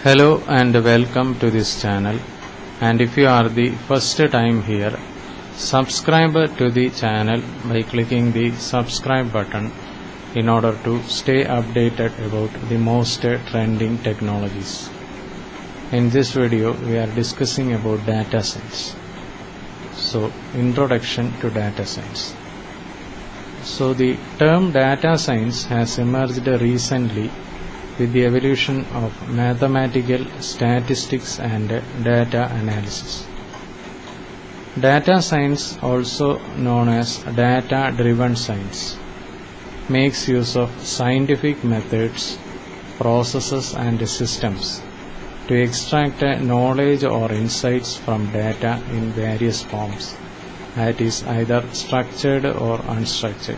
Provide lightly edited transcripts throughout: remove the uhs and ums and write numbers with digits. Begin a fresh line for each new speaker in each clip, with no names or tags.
Hello and welcome to this channel, and if you are the first time here, subscribe to the channel by clicking the subscribe button in order to stay updated about the most trending technologies. In this video we are discussing about data science. So, introduction to data science. So the term data science has emerged recently with the evolution of mathematical statistics and data analysis. Data science, also known as data-driven science, makes use of scientific methods, processes and systems to extract knowledge or insights from data in various forms, that is either structured or unstructured.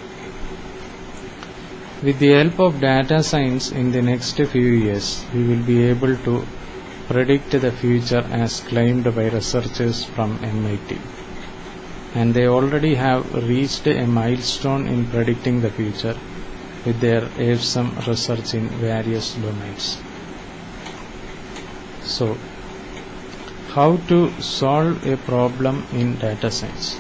With the help of data science in the next few years, we will be able to predict the future as claimed by researchers from MIT. And they already have reached a milestone in predicting the future with their awesome research in various domains. So, how to solve a problem in data science?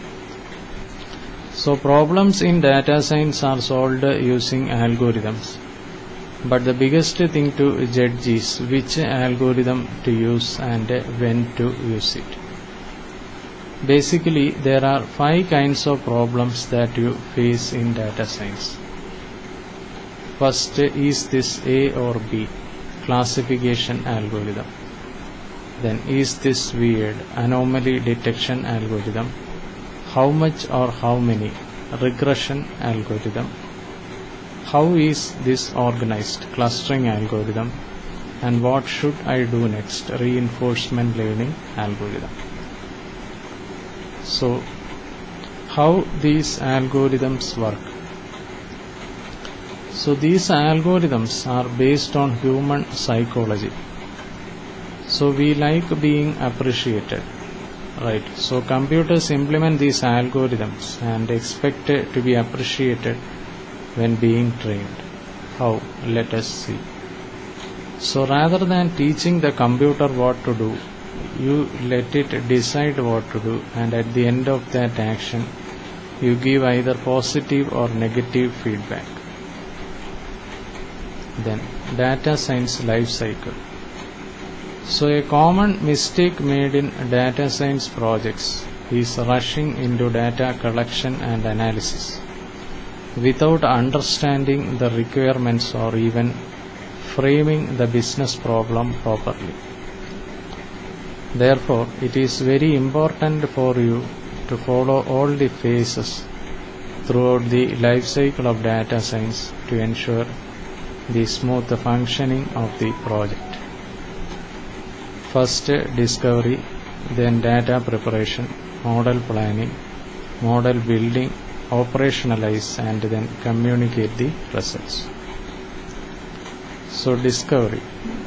So problems in data science are solved using algorithms, but the biggest thing to judge is which algorithm to use and when to use it. Basically, there are 5 kinds of problems that you face in data science. First, is this A or B? Classification algorithm. Then, is this weird? Anomaly detection algorithm. How much or how many? Regression algorithm. How is this organized? Clustering algorithm. And what should I do next? Reinforcement learning algorithm. So, how these algorithms work? So these algorithms are based on human psychology. So we like being appreciated. Right, so computers implement these algorithms and expect to be appreciated when being trained. How? Let us see. So rather than teaching the computer what to do, you let it decide what to do, and at the end of that action, you give either positive or negative feedback. Then, data science life cycle. So a common mistake made in data science projects is rushing into data collection and analysis without understanding the requirements or even framing the business problem properly. Therefore, it is very important for you to follow all the phases throughout the life cycle of data science to ensure the smooth functioning of the project. First, discovery, then data preparation, model planning, model building, operationalize, and then communicate the results. So, discovery.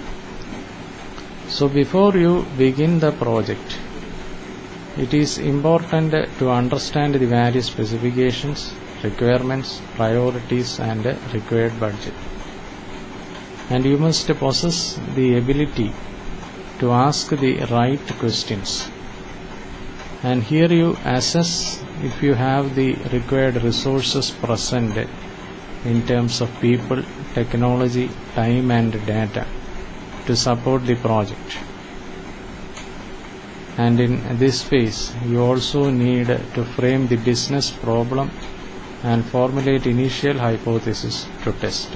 So, before you begin the project, it is important to understand the various specifications, requirements, priorities, and required budget. And you must possess the ability to ask the right questions, and here you assess if you have the required resources present in terms of people, technology, time and data to support the project. And in this phase you also need to frame the business problem and formulate initial hypothesis to test.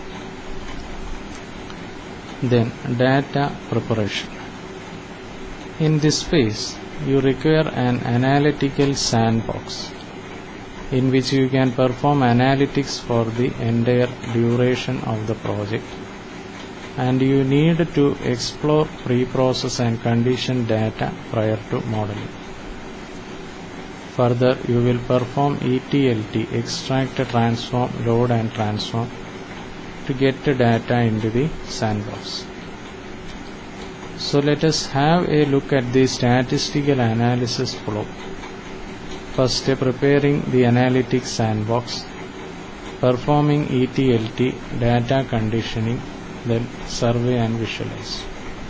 Then, data preparation. In this phase, you require an analytical sandbox in which you can perform analytics for the entire duration of the project, and you need to explore pre-process and condition data prior to modeling. Further, you will perform ETLT, extract, transform, load and transform, to get data into the sandbox. So let us have a look at the statistical analysis flow. First, preparing the analytics sandbox, performing ETLT, data conditioning, then survey and visualize.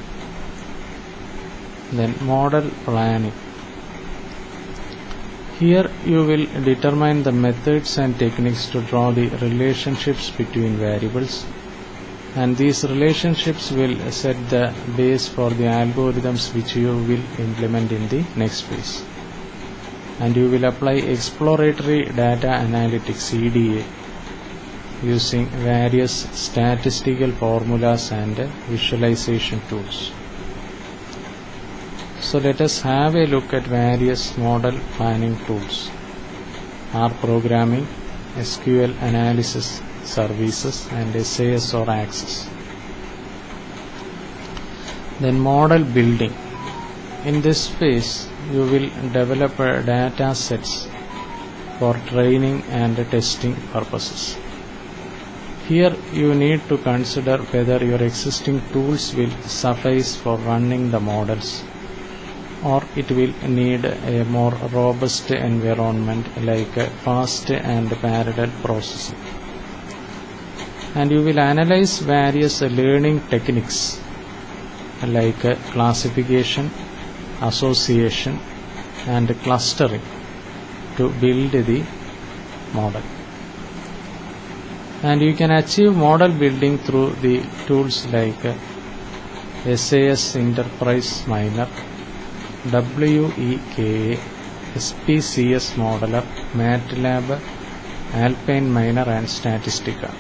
Then model planning. Here you will determine the methods and techniques to draw the relationships between variables, and these relationships will set the base for the algorithms which you will implement in the next phase. And you will apply exploratory data analytics (EDA) using various statistical formulas and visualization tools. So let us have a look at various model planning tools: R programming, SQL analysis services, and SAS or Access. Then model building. In this phase, you will develop data sets for training and testing purposes. Here you need to consider whether your existing tools will suffice for running the models, or it will need a more robust environment like fast and parallel processing. And you will analyze various learning techniques like classification, association, and clustering to build the model. And you can achieve model building through the tools like SAS Enterprise Miner, WEKA, SPCS Modeler, MATLAB, Alpine Miner, and Statistica.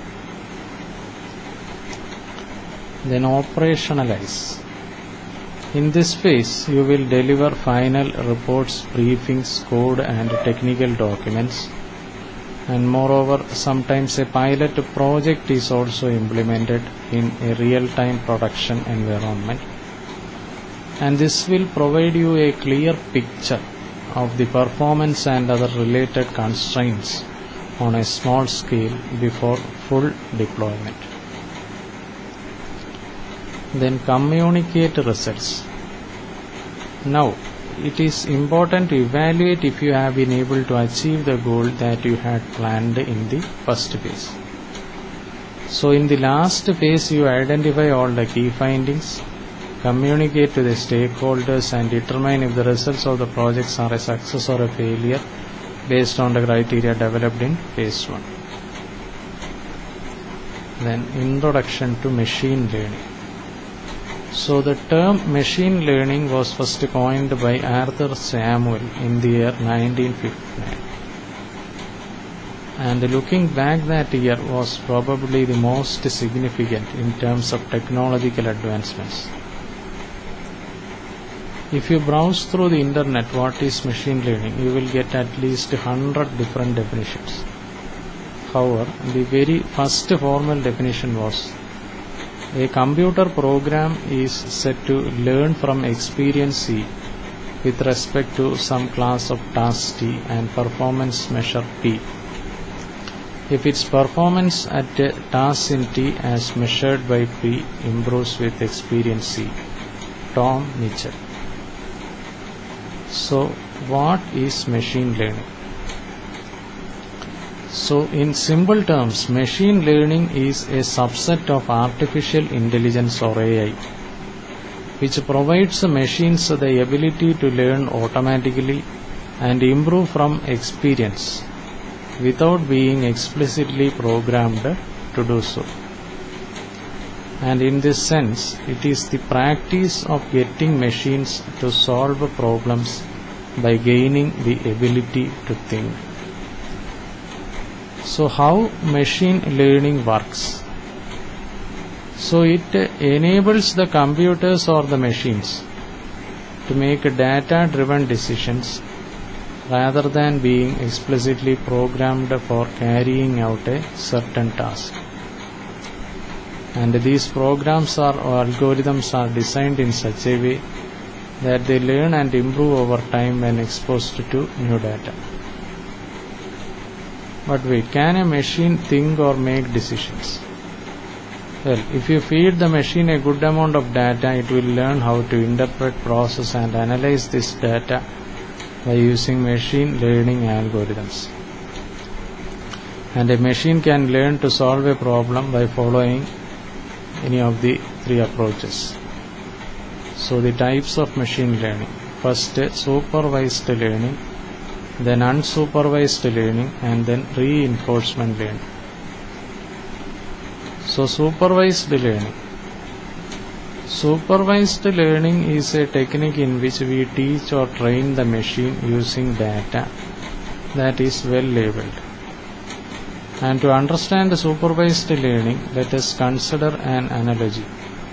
Then operationalize. In this phase, you will deliver final reports, briefings, code, and technical documents. And moreover, sometimes a pilot project is also implemented in a real-time production environment. And this will provide you a clear picture of the performance and other related constraints on a small scale before full deployment. Then communicate results. Now, it is important to evaluate if you have been able to achieve the goal that you had planned in the first phase. So in the last phase, you identify all the key findings, communicate to the stakeholders, and determine if the results of the projects are a success or a failure based on the criteria developed in phase 1. Then introduction to machine learning. So the term machine learning was first coined by Arthur Samuel in the year 1959. And looking back, that year was probably the most significant in terms of technological advancements. If you browse through the internet what is machine learning, you will get at least 100 different definitions. However, the very first formal definition was: a computer program is said to learn from experience C with respect to some class of task T and performance measure P. If its performance at a task in T as measured by P improves with experience C. Tom Mitchell. So, what is machine learning? So, in simple terms, machine learning is a subset of artificial intelligence or AI, which provides machines the ability to learn automatically and improve from experience without being explicitly programmed to do so. And in this sense, it is the practice of getting machines to solve problems by gaining the ability to think. So how machine learning works? So it enables the computers or the machines to make data-driven decisions rather than being explicitly programmed for carrying out a certain task. And these programs or algorithms are designed in such a way that they learn and improve over time when exposed to new data. But wait, can a machine think or make decisions? Well, if you feed the machine a good amount of data, it will learn how to interpret, process, and analyze this data by using machine learning algorithms. And a machine can learn to solve a problem by following any of the three approaches. So the types of machine learning: first supervised learning, then unsupervised learning, and then reinforcement learning. So supervised learning. Supervised learning is a technique in which we teach or train the machine using data that is well labeled. And to understand supervised learning, let us consider an analogy.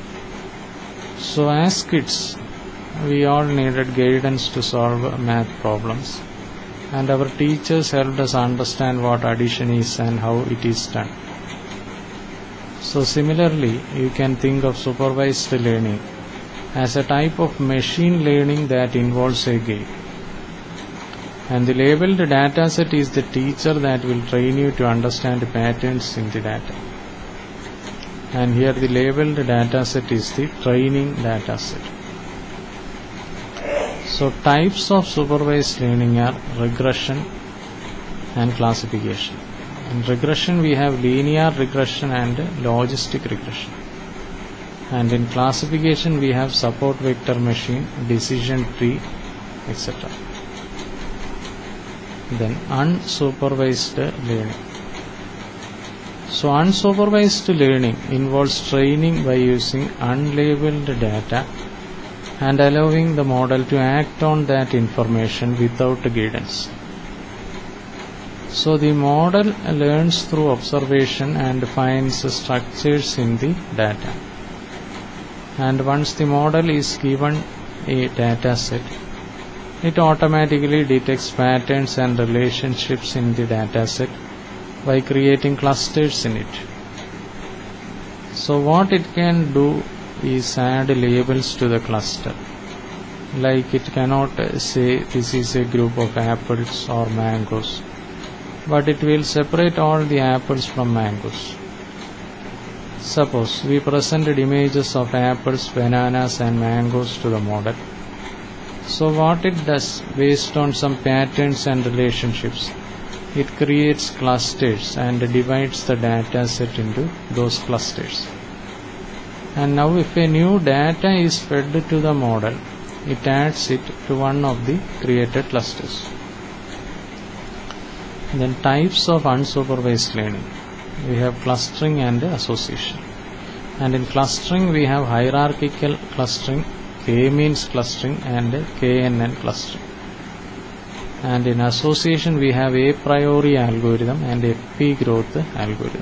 So as kids, we all needed guidance to solve math problems, and our teachers helped us understand what addition is and how it is done. So similarly, you can think of supervised learning as a type of machine learning that involves a guide. And the labeled dataset is the teacher that will train you to understand patterns in the data. And here the labeled dataset is the training dataset. So types of supervised learning are regression and classification. In regression we have linear regression and logistic regression. And in classification we have support vector machine, decision tree, etc. Then unsupervised learning. So unsupervised learning involves training by using unlabeled data and allowing the model to act on that information without guidance. So the model learns through observation and finds structures in the data. And once the model is given a data set, it automatically detects patterns and relationships in the dataset by creating clusters in it. So what it can do is add labels to the cluster. Like it cannot say this is a group of apples or mangoes, but it will separate all the apples from mangoes. Suppose we presented images of apples, bananas and mangoes to the model. So what it does, based on some patterns and relationships, it creates clusters and divides the data set into those clusters. And now if a new data is fed to the model, it adds it to one of the created clusters. Then types of unsupervised learning. We have clustering and association. And in clustering we have hierarchical clustering, k-means clustering and KNN clustering. And in association we have a priori algorithm and FP growth algorithm.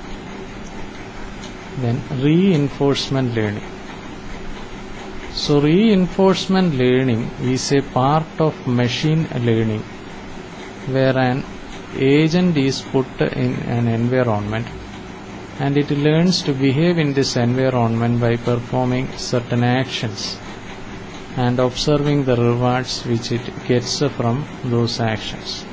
Then reinforcement learning. So reinforcement learning is a part of machine learning where an agent is put in an environment and it learns to behave in this environment by performing certain actions and observing the rewards which it gets from those actions.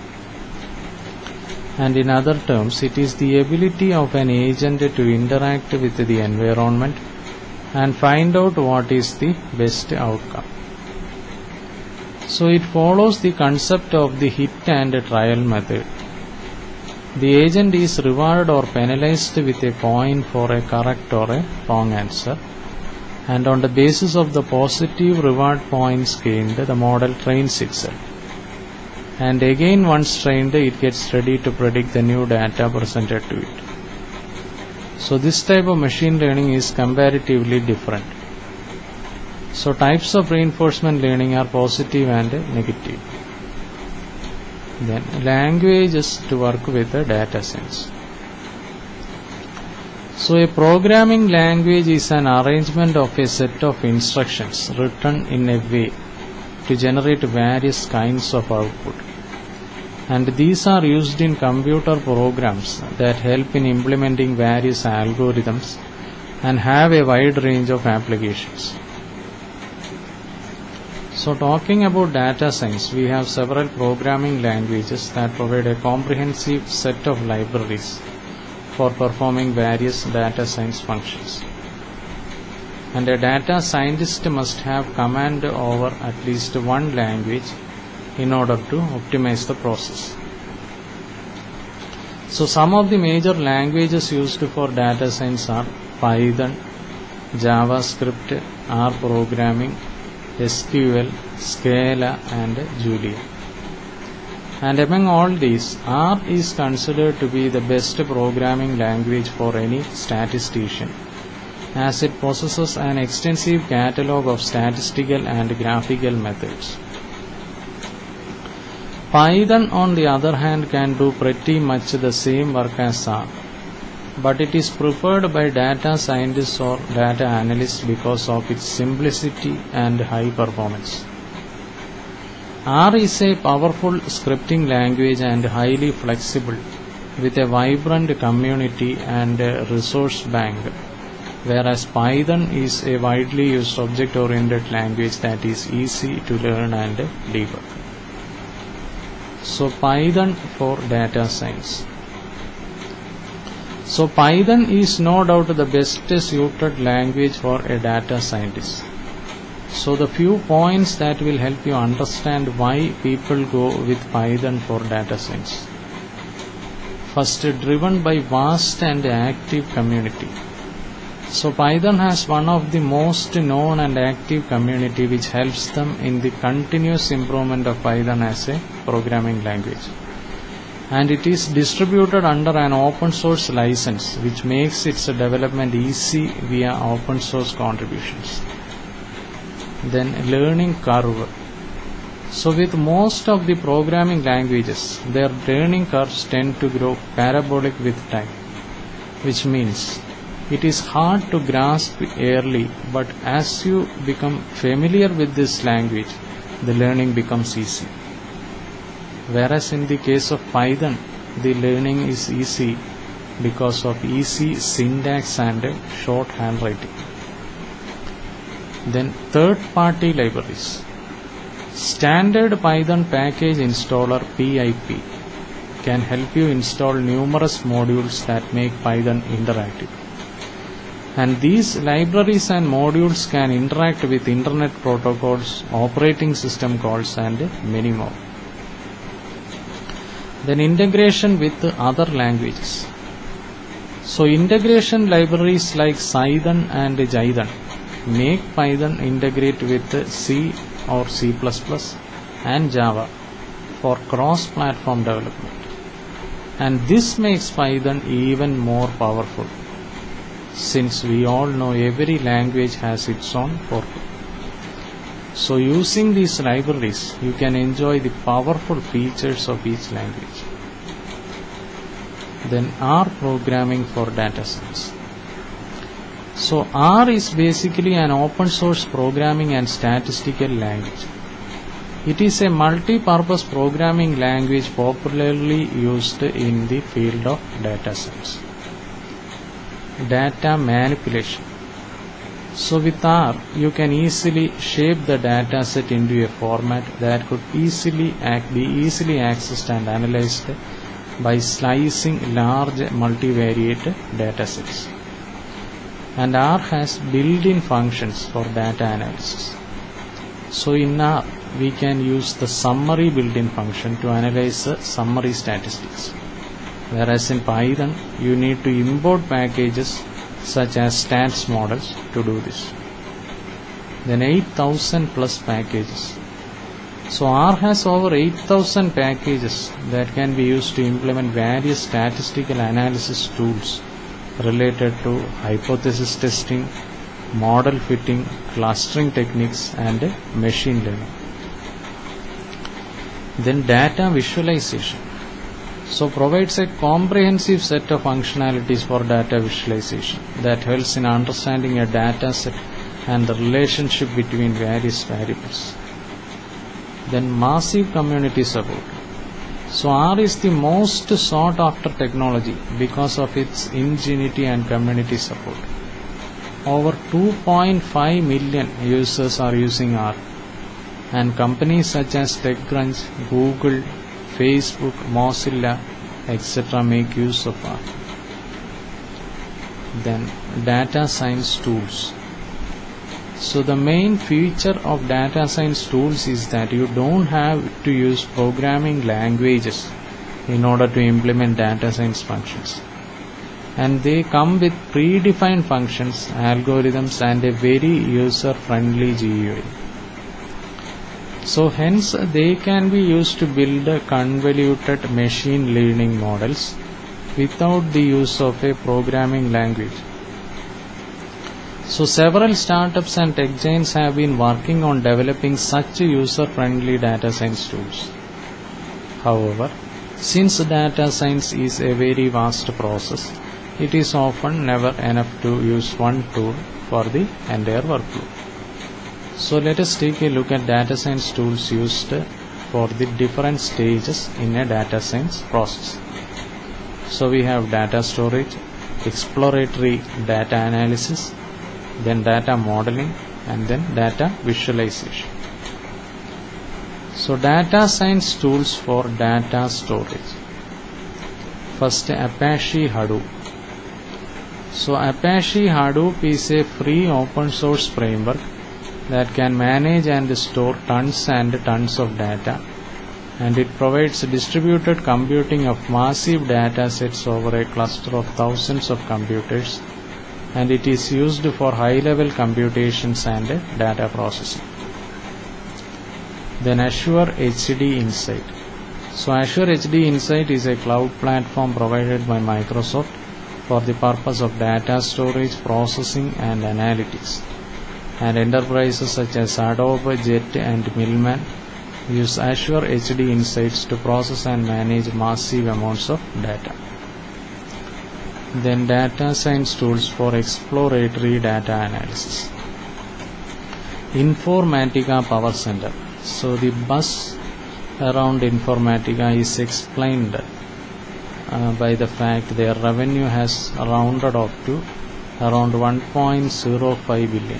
And in other terms, it is the ability of an agent to interact with the environment and find out what is the best outcome. So it follows the concept of the hit and trial method. The agent is rewarded or penalized with a point for a correct or a wrong answer, and on the basis of the positive reward points gained, the model trains itself. And again, once trained, it gets ready to predict the new data presented to it. So this type of machine learning is comparatively different. So types of reinforcement learning are positive and negative. Then languages to work with the data science. So a programming language is an arrangement of a set of instructions written in a way to generate various kinds of output. And these are used in computer programs that help in implementing various algorithms and have a wide range of applications. So talking about data science, we have several programming languages that provide a comprehensive set of libraries for performing various data science functions. And a data scientist must have command over at least one language in order to optimize the process. So some of the major languages used for data science are Python, JavaScript, R programming, SQL, Scala and Julia. And among all these, R is considered to be the best programming language for any statistician, as it possesses an extensive catalogue of statistical and graphical methods. Python, on the other hand, can do pretty much the same work as R, but it is preferred by data scientists or data analysts because of its simplicity and high performance. R is a powerful scripting language and highly flexible, with a vibrant community and a resource bank, whereas Python is a widely used object-oriented language that is easy to learn and debug. So Python for data science. So Python is no doubt the best suited language for a data scientist. So the few points that will help you understand why people go with Python for data science. First, driven by vast and active community. So Python has one of the most known and active community which helps them in the continuous improvement of Python as a programming language. And it is distributed under an open source license, which makes its development easy via open source contributions. Then learning curve. So with most of the programming languages, their learning curves tend to grow parabolic with time, which means it is hard to grasp early, but as you become familiar with this language, the learning becomes easy. Whereas in the case of Python, the learning is easy because of easy syntax and short handwriting. Then third-party libraries. Standard Python package installer PIP can help you install numerous modules that make Python interactive. And these libraries and modules can interact with internet protocols, operating system calls and many more. Then integration with other languages. So integration libraries like Cython and Jython make Python integrate with C or C++ and Java for cross-platform development. And this makes Python even more powerful, since we all know every language has its own purpose. So using these libraries, you can enjoy the powerful features of each language. Then R programming for data science. So R is basically an open source programming and statistical language. It is a multi-purpose programming language popularly used in the field of data science. Data manipulation. So with R, you can easily shape the data set into a format that could be easily accessed and analyzed by slicing large multivariate data sets. And R has built-in functions for data analysis. So in R, we can use the summary built-in function to analyze the summary statistics. Whereas in Python, you need to import packages such as stats models to do this. Then 8,000 plus packages. So R has over 8,000 packages that can be used to implement various statistical analysis tools related to hypothesis testing, model fitting, clustering techniques and machine learning. Then data visualization. So provides a comprehensive set of functionalities for data visualization that helps in understanding a data set and the relationship between various variables. Then massive community support. So R is the most sought after technology because of its ingenuity and community support. Over 2.5 million users are using R, and companies such as TechCrunch, Google, Facebook, Mozilla, etc. make use of R. Then data science tools. So the main feature of data science tools is that you don't have to use programming languages in order to implement data science functions. and they come with predefined functions, algorithms, and a very user-friendly GUI. So hence they can be used to build convoluted machine learning models without the use of a programming language. So several startups and tech giants have been working on developing such user-friendly data science tools. However, since data science is a very vast process, it is often never enough to use one tool for the entire workflow. So let us take a look at data science tools used for the different stages in a data science process. So we have data storage, exploratory data analysis, then data modeling, and then data visualization. So data science tools for data storage. First, Apache Hadoop. So Apache Hadoop is a free open source framework that can manage and store tons and tons of data, and it provides distributed computing of massive data sets over a cluster of thousands of computers, and it is used for high-level computations and data processing. Then Azure HD Insight. So Azure HD Insight is a cloud platform provided by Microsoft for the purpose of data storage, processing, and analytics. And enterprises such as Adobe, Jet, and Millman use Azure HD Insights to process and manage massive amounts of data. Then data science tools for exploratory data analysis. Informatica Power Center. So the buzz around Informatica is explained by the fact their revenue has rounded off to around 1.05 billion.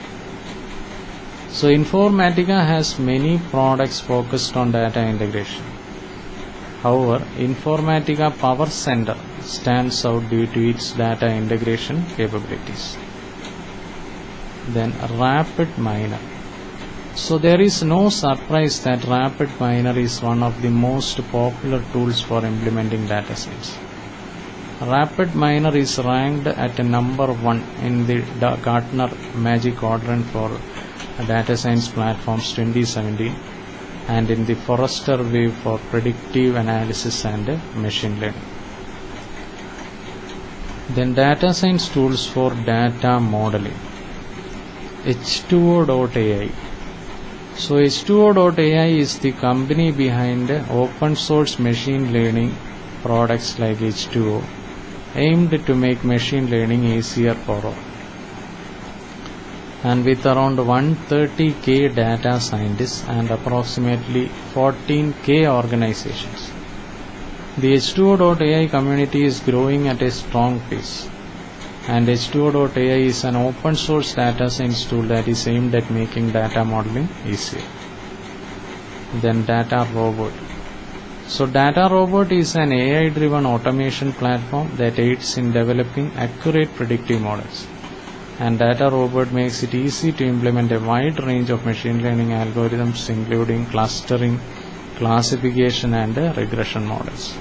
So Informatica has many products focused on data integration. However, Informatica Power Center stands out due to its data integration capabilities. Then RapidMiner. So there is no surprise that RapidMiner is one of the most popular tools for implementing data science. RapidMiner is ranked at number 1 in the Gartner Magic Quadrant for Data Science Platforms 2017 and in the Forrester Wave for predictive analysis and machine learning. Then data science tools for data modeling. H2O.ai. So H2O.ai is the company behind open source machine learning products like H2O, aimed to make machine learning easier for all. And with around 130k data scientists and approximately 14k organizations, the H2O.ai community is growing at a strong pace. And H2O.ai is an open source data science tool that is aimed at making data modeling easier. Then DataRobot. So DataRobot is an AI-driven automation platform that aids in developing accurate predictive models. And DataRobot makes it easy to implement a wide range of machine learning algorithms, including clustering, classification, and regression models.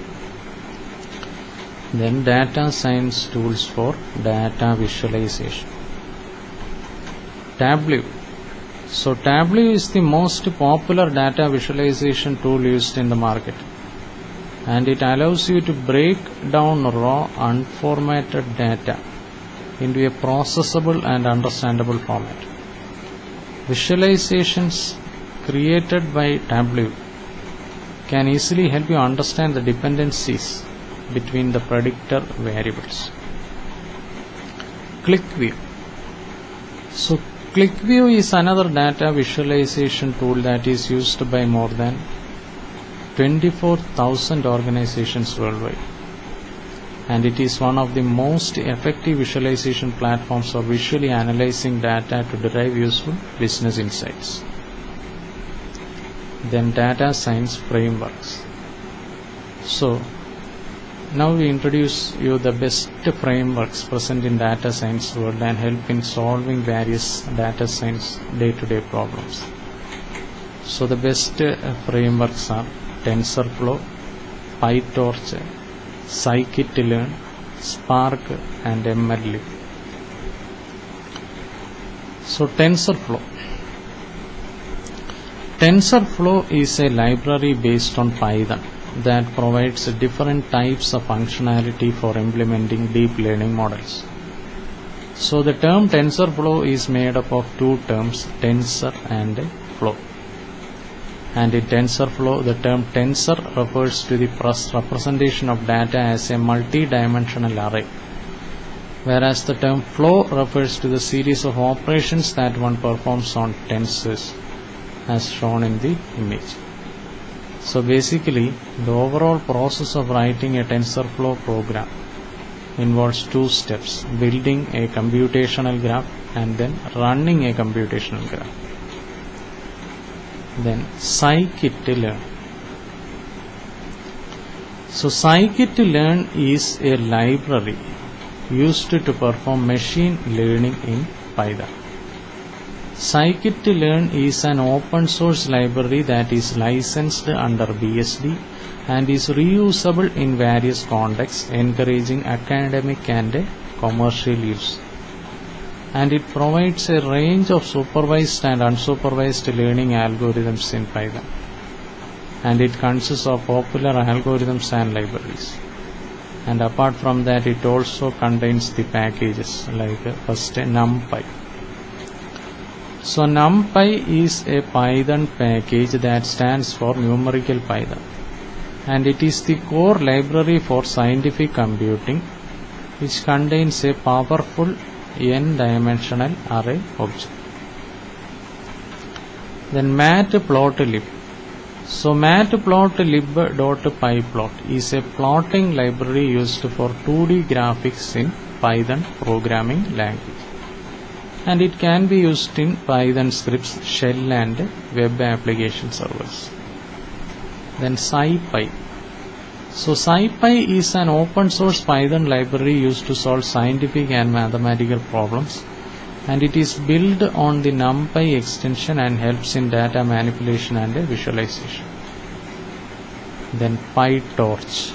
Then data science tools for data visualization. Tableau. So Tableau is the most popular data visualization tool used in the market, and it allows you to break down raw unformatted data into a processable and understandable format. Visualizations created by Tableau can easily help you understand the dependencies between the predictor variables. QlikView. So QlikView is another data visualization tool that is used by more than 24,000 organizations worldwide, and it is one of the most effective visualization platforms for visually analyzing data to derive useful business insights. Then data science frameworks. So now we introduce you the best frameworks present in data science world and help in solving various data science day-to-day problems. So the best frameworks are TensorFlow, PyTorch, Scikit-learn, Spark and MLlib. So TensorFlow. TensorFlow is a library based on Python that provides different types of functionality for implementing deep learning models. So the term TensorFlow is made up of two terms, tensor and flow. And in TensorFlow, the term tensor refers to the representation of data as a multi-dimensional array, whereas the term flow refers to the series of operations that one performs on tensors, as shown in the image. So basically, the overall process of writing a TensorFlow program involves two steps: building a computational graph and then running a computational graph. Then scikit-learn. So scikit-learn is a library used to perform machine learning in Python. Scikit-learn is an open source library that is licensed under BSD and is reusable in various contexts, encouraging academic and commercial use. And it provides a range of supervised and unsupervised learning algorithms in Python. And it consists of popular algorithms and libraries. And apart from that, it also contains the packages like first NumPy. So NumPy is a Python package that stands for Numerical Python, and it is the core library for scientific computing, which contains a powerful n-dimensional array object. Then matplotlib. So matplotlib.pyplot is a plotting library used for 2D graphics in Python programming language, and it can be used in Python scripts, shell and web application servers. Then SciPy. So SciPy is an open source Python library used to solve scientific and mathematical problems, and it is built on the NumPy extension and helps in data manipulation and visualization. Then PyTorch.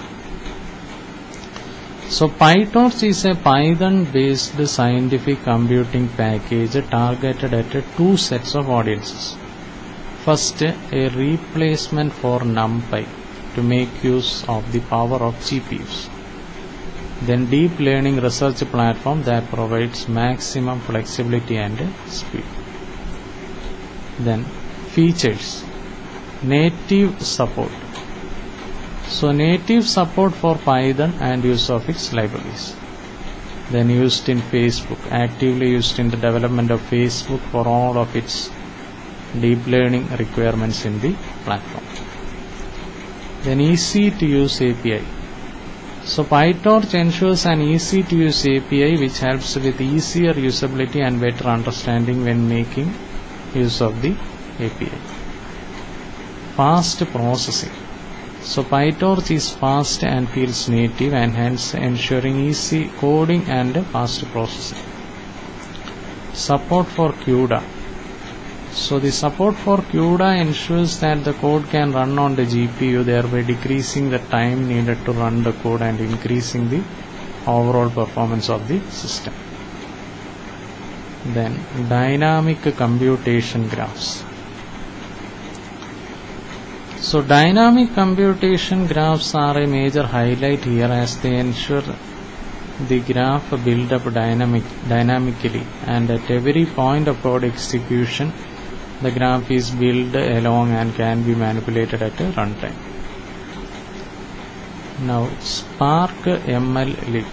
So PyTorch is a Python based scientific computing package targeted at two sets of audiences. First, a replacement for NumPy to make use of the power of GPUs. Then deep learning research platform that provides maximum flexibility and speed. Then features. Native support. So native support for Python and use of its libraries. Then used in Facebook, actively used in the development of Facebook for all of its deep learning requirements in the platform. Then easy to use API. So PyTorch ensures an easy to use API which helps with easier usability and better understanding when making use of the API. Fast processing. So PyTorch is fast and feels native, and hence ensuring easy coding and fast processing. Support for CUDA. So the support for CUDA ensures that the code can run on the GPU, thereby decreasing the time needed to run the code and increasing the overall performance of the system. Then dynamic computation graphs. So dynamic computation graphs are a major highlight here, as they ensure the graph build up dynamically, and at every point of code execution the graph is built along and can be manipulated at a runtime. Now Spark MLlib.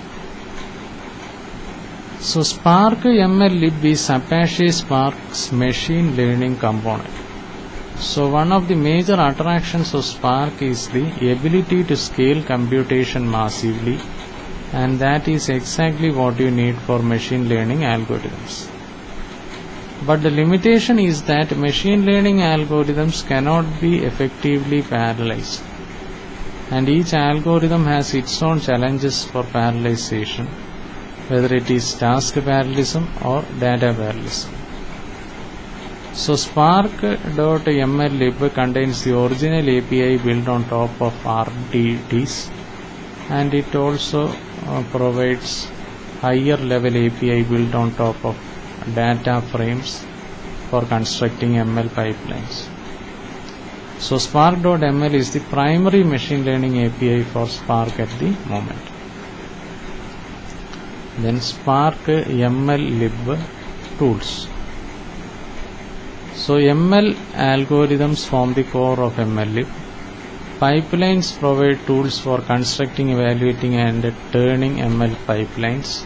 So Spark MLlib is Apache Spark's machine learning component. So one of the major attractions of Spark is the ability to scale computation massively, and that is exactly what you need for machine learning algorithms. But the limitation is that machine learning algorithms cannot be effectively parallelized, and each algorithm has its own challenges for parallelization, whether it is task parallelism or data parallelism. So Spark.mllib contains the original API built on top of RDTs, and it also provides higher level API built on top of data frames for constructing ML pipelines. So Spark.ml is the primary machine learning API for Spark at the moment. Then Spark ML Lib tools. So ML algorithms form the core of ML Lib. Pipelines provide tools for constructing, evaluating and tuning ML pipelines.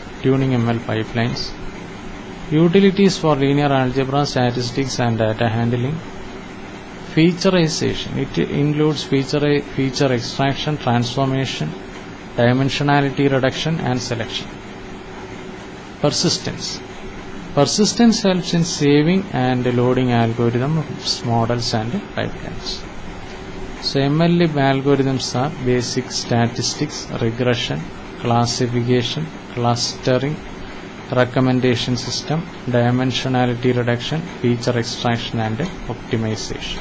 Utilities for linear algebra, statistics and data handling. Featureization. It includes feature extraction, transformation, dimensionality reduction and selection. Persistence. Persistence helps in saving and loading algorithms, models and pipelines. So MLlib algorithms are basic statistics, regression, classification, clustering, recommendation system, dimensionality reduction, feature extraction and optimization.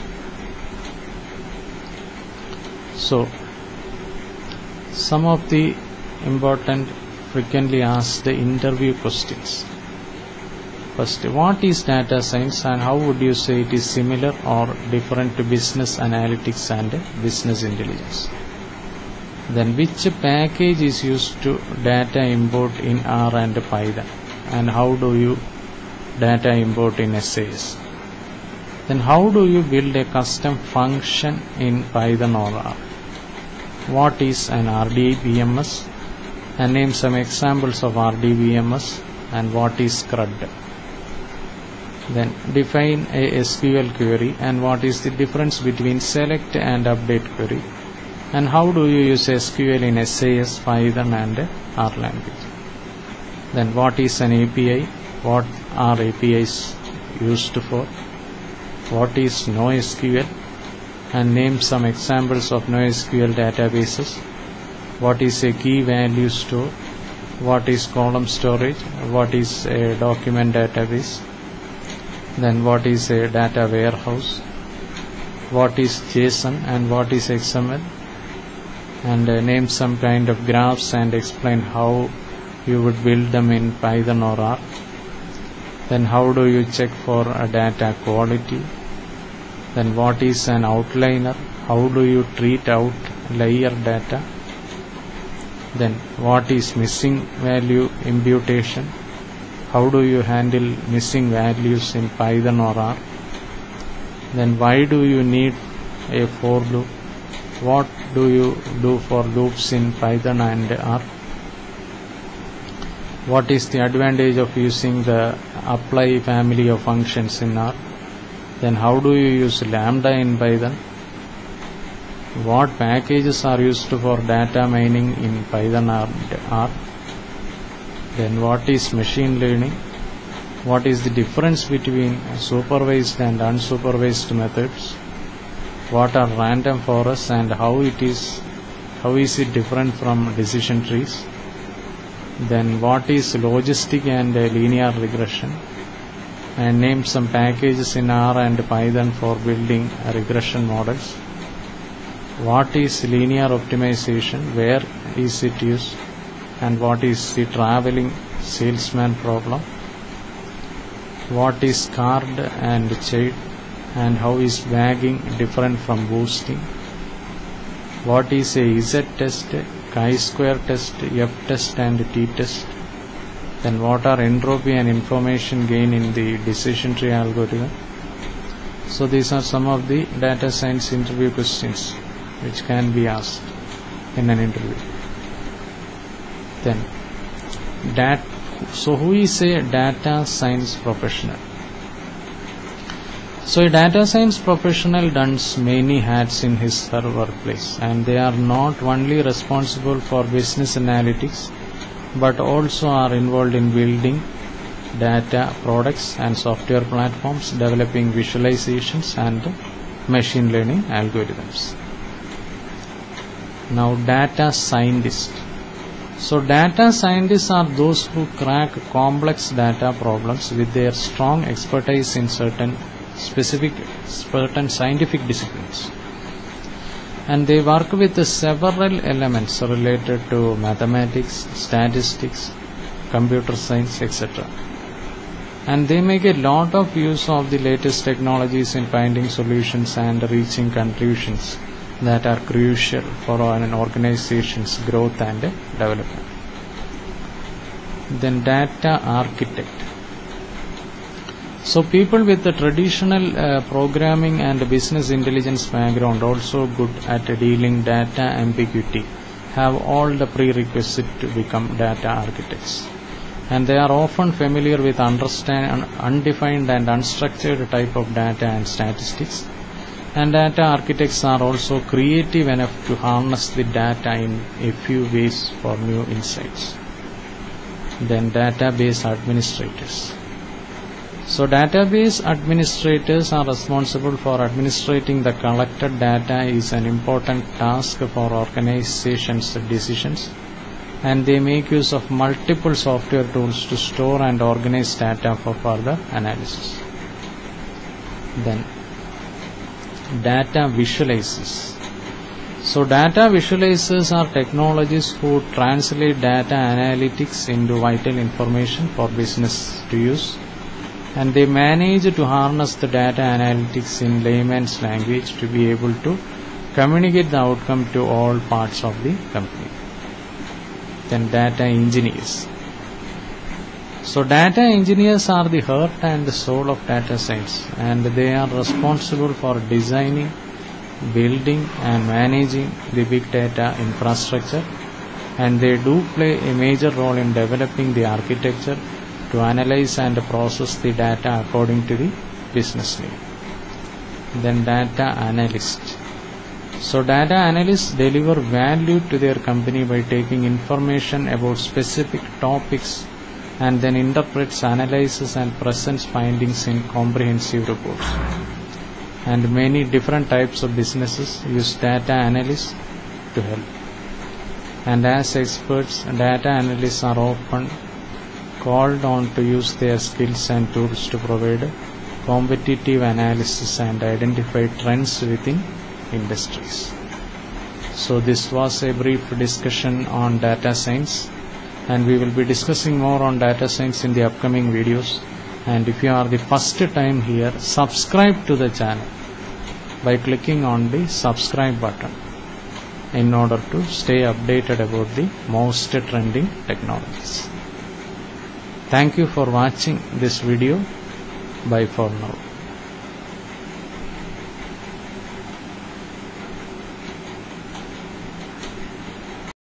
So some of the important frequently asked interview questions. First, what is data science and how would you say it is similar or different to business analytics and business intelligence? Then, which package is used to data import in R and Python and how do you data import in SAS? Then, how do you build a custom function in Python or R? What is an RDBMS? And name some examples of RDBMS and what is CRUD. Then define a SQL query and what is the difference between select and update query and how do you use SQL in SAS, Python and R language. Then what is an API, what are APIs used for, what is NoSQL and name some examples of NoSQL databases, what is a key value store, what is column storage, what is a document database, then what is a data warehouse, what is JSON and what is XML, and name some kind of graphs and explain how you would build them in Python or R. Then how do you check for data quality, then what is an outliner, how do you treat outlier data, then what is missing value imputation, how do you handle missing values in Python or R, then why do you need a for loop, what do you do for loops in Python and R, what is the advantage of using the apply family of functions in R, then how do you use lambda in Python, what packages are used for data mining in Python and R, then what is machine learning, what is the difference between supervised and unsupervised methods, what are random forests and how is it different from decision trees, then what is logistic and linear regression, and name some packages in R and Python for building regression models, what is linear optimization, where is it used, and what is the traveling salesman problem, what is card and child and how is bagging different from boosting, what is a Z-test, chi-square test, F-test and T-test, then what are entropy and information gain in the decision tree algorithm. So these are some of the data science interview questions which can be asked in an interview. Then so who is a data science professional? So a data science professional does many hats in his or her workplace, and they are not only responsible for business analytics but also are involved in building data products and software platforms, developing visualizations and machine learning algorithms. Now data scientists. So data scientists are those who crack complex data problems with their strong expertise in certain scientific disciplines. and they work with several elements related to mathematics, statistics, computer science, etc. And they make a lot of use of the latest technologies in finding solutions and reaching conclusions that are crucial for an organization's growth and development. Then data architect. So people with the traditional programming and business intelligence background, also good at dealing data ambiguity, have all the prerequisites to become data architects. And they are often familiar with undefined and unstructured type of data and statistics. And data architects are also creative enough to harness the data in a few ways for new insights. Then database administrators. So database administrators are responsible for administrating the collected data is an important task for organizations' decisions, and they make use of multiple software tools to store and organize data for further analysis. Then data visualizers. So data visualizers are technologies who translate data analytics into vital information for business to use, and they manage to harness the data analytics in layman's language to be able to communicate the outcome to all parts of the company. Then data engineers. So data engineers are the heart and the soul of data science, and they are responsible for designing, building and managing the big data infrastructure, and they do play a major role in developing the architecture to analyze and process the data according to the business need. Then data analyst. So data analysts deliver value to their company by taking information about specific topics and then interprets, analyzes and presents findings in comprehensive reports. And many different types of businesses use data analysts to help. And as experts, data analysts are often called on to use their skills and tools to provide competitive analysis and identify trends within industries. So this was a brief discussion on data science, and we will be discussing more on data science in the upcoming videos. And if you are the first time here, subscribe to the channel by clicking on the subscribe button in order to stay updated about the most trending technologies. Thank you for watching this video. Bye for now.